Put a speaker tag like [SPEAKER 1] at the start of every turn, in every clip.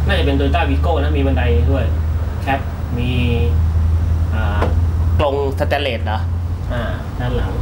[SPEAKER 1] น่าจะเป็นโตโยต้าวีโก้นะมีบันไดด้วยแคปมีกรงสแตนเลสเหรอด้านหลัง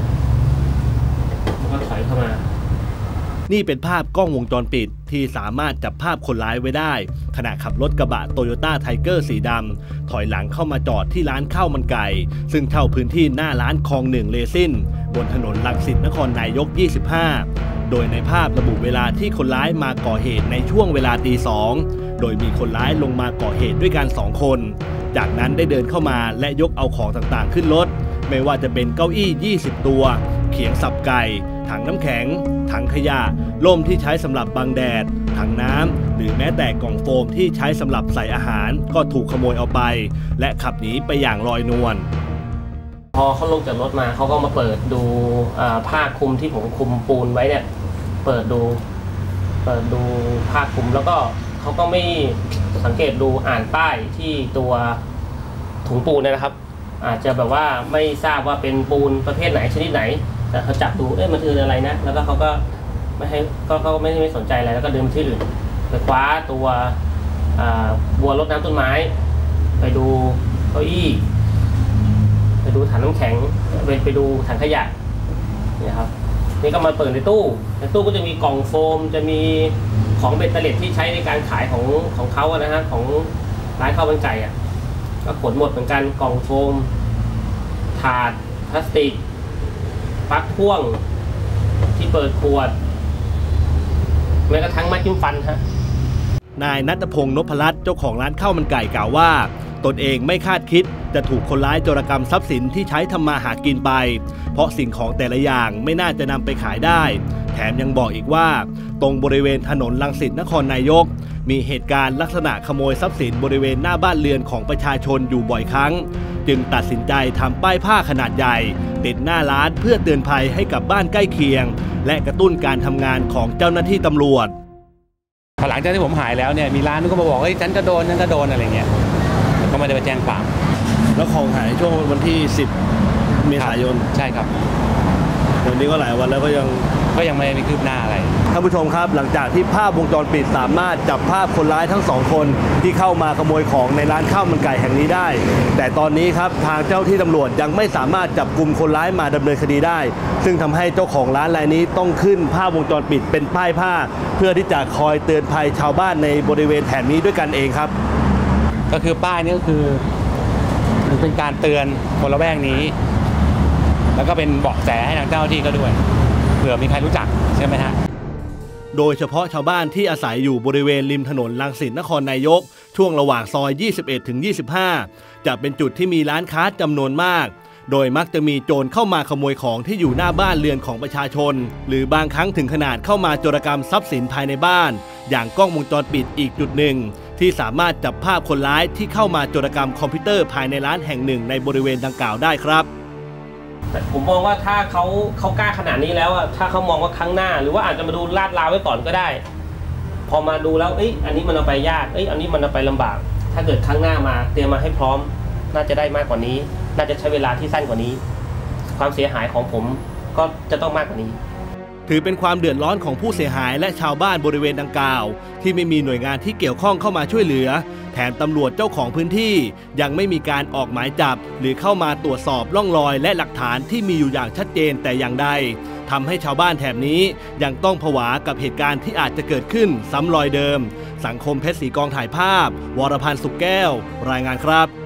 [SPEAKER 1] แล้วก็ถอยเข้ามา
[SPEAKER 2] นี่เป็นภาพกล้องวงจรปิดที่สามารถจับภาพคนร้ายไว้ได้ขณะขับรถกระบะโตโยต้าไทเกอร์สีดำถอยหลังเข้ามาจอดที่ร้านข้าวมันไก่ซึ่งเช่าพื้นที่หน้าร้านคลอง1เลซินบนถนนรังสิตนครนายก25โดยในภาพระบุเวลาที่คนร้ายมาก่อเหตุในช่วงเวลาตี 2โดยมีคนร้ายลงมาก่อเหตุด้วยกัน2คนจากนั้นได้เดินเข้ามาและยกเอาของต่างๆขึ้นรถไม่ว่าจะเป็นเก้าอี้20ตัวเขียงสับไก่ถังน้ำแข็งถังขยะร่มที่ใช้สำหรับบังแดดถังน้ำหรือแม้แต่กล่องโฟมที่ใช้สำหรับใส่อาหารก็ถูกขโมยเอาไปและขับหนีไปอย่างลอยนวล
[SPEAKER 1] พอเขาลงจากรถมาเขาก็มาเปิดดูผ้าคลุมที่ผมคลุมปูนไว้เนี่ยเปิดดูผ้าคลุมแล้วก็เขาก็ไม่สังเกตดูอ่านป้ายที่ตัวถุงปูนนะครับอาจจะแบบว่าไม่ทราบว่าเป็นปูนประเภทไหนชนิดไหนแต่เขาจับดูมันคืออะไรนะแล้วก็เขาก็ไม่ให้ก็ไม่สนใจอะไรแล้วก็เดินไปที่อื่นไปคว้าตัวบัวรดน้ำต้นไม้ไปดูเก้าอี้ไปดูถังน้ำแข็งไปดูถังขยะนี่ครับนี่ก็มาเปิดในตู้ก็จะมีกล่องโฟมจะมีของเบ็ดเตล็ดที่ใช้ในการขายของเขานะฮะของร้านข้าวมันไก่ก็ขนหมดเหมือนกันกล่องโฟมถาดพลาสติกปลั๊กพ่วงที่เปิดขวดแม้กระทั่งไม้จิ้มฟันฮะ
[SPEAKER 2] นายณัฐพงษ์ นพรัตน์เจ้าของร้านข้าวมันไก่กล่าวว่าตนเองไม่คาดคิดจะถูกคนร้ายโจรกรรมทรัพย์สินที่ใช้ทำมาหากินไปเพราะสิ่งของแต่ละอย่างไม่น่าจะนำไปขายได้แถมยังบอกอีกว่าตรงบริเวณถนนรังสิตนครนายกมีเหตุการณ์ลักษณะขโมยทรัพย์สินบริเวณหน้าบ้านเรือนของประชาชนอยู่บ่อยครั้งจึงตัดสินใจทำป้ายผ้าขนาดใหญ่ติดหน้าร้านเพื่อเตือนภัยให้กับบ้านใกล้เคียงและกระตุ้นการทำงานของเจ้าหน้าที่ตำรวจ
[SPEAKER 3] พอหลังจากที่ผมหายแล้วเนี่ยมีร้านนึงก็มาบอกเฮ้ยฉันก็โดนอะไรเงี้ยก็ไม่ได้ไปแจ้งความ
[SPEAKER 2] แล้วของหายช่วงวันที่10 เมษายน
[SPEAKER 3] ใช่ครับ
[SPEAKER 2] วันนี้ก็หลายวันแล้วก็
[SPEAKER 3] ยังไม่คืบหน้าอะไร
[SPEAKER 2] ท่านผู้ชมครับหลังจากที่ภาพวงจรปิดสามารถจับภาพคนร้ายทั้ง2คนที่เข้ามาขโมยของในร้านข้าวมันไก่แห่งนี้ได้แต่ตอนนี้ครับทางเจ้าที่ตำรวจยังไม่สามารถจับกุมคนร้ายมาดำเนินคดีได้ซึ่งทำให้เจ้าของร้านรายนี้ต้องขึ้นภาพวงจรปิดเป็นป้ายผ้าเพื่อที่จะคอยเตือนภัยชาวบ้านในบริเวณแถบนี้ด้วยกันเองครับ
[SPEAKER 3] ก็คือป้ายนี้ก็คือมันเป็นการเตือนคนละแวกนี้แล้วก็เป็นเบาะแสให้ทางเจ้าหน้าที่ก็ด้วยเผื่อมีใครรู้จักใช่ไหมฮะ
[SPEAKER 2] โดยเฉพาะชาวบ้านที่อาศัยอยู่บริเวณริมถนนรังสิตนครนายกช่วงระหว่างซอย21 ถึง 25จะเป็นจุดที่มีร้านค้าจำนวนมากโดยมักจะมีโจรเข้ามาขโมยของที่อยู่หน้าบ้านเรือนของประชาชนหรือบางครั้งถึงขนาดเข้ามาโจรกรรมทรัพย์สินภายในบ้านอย่างกล้องวงจรปิดอีกจุดหนึ่งที่สามารถจับภาพคนร้ายที่เข้ามาโจรกรรมคอมพิวเตอร์ภายในร้านแห่งหนึ่งในบริเวณดังกล่าวได้ครับ
[SPEAKER 1] ผมมองว่าถ้าเขากล้าขนาดนี้แล้วถ้าเขามองว่าครั้งหน้าหรือว่าอาจจะมาดูลาดราวไว้ก่อนก็ได้พอมาดูแล้วอันนี้มันเอาไปยากอันนี้มันเอาไปลำบากถ้าเกิดครั้งหน้ามาเตรียมมาให้พร้อมน่าจะได้มากกว่านี้น่าจะใช้เวลาที่สั้นกว่านี้ความเสียหายของผมก็จะต้องมากกว่านี้
[SPEAKER 2] ถือเป็นความเดือดร้อนของผู้เสียหายและชาวบ้านบริเวณดังกล่าวที่ไม่มีหน่วยงานที่เกี่ยวข้องเข้ามาช่วยเหลือแถมตำรวจเจ้าของพื้นที่ยังไม่มีการออกหมายจับหรือเข้ามาตรวจสอบร่องรอยและหลักฐานที่มีอยู่อย่างชัดเจนแต่อย่างใดทำให้ชาวบ้านแถบนี้ยังต้องผวากับเหตุการณ์ที่อาจจะเกิดขึ้นซ้ำรอยเดิมสังคมเพชรศรีกองถ่ายภาพวรพันธ์สุขแก้วรายงานครับ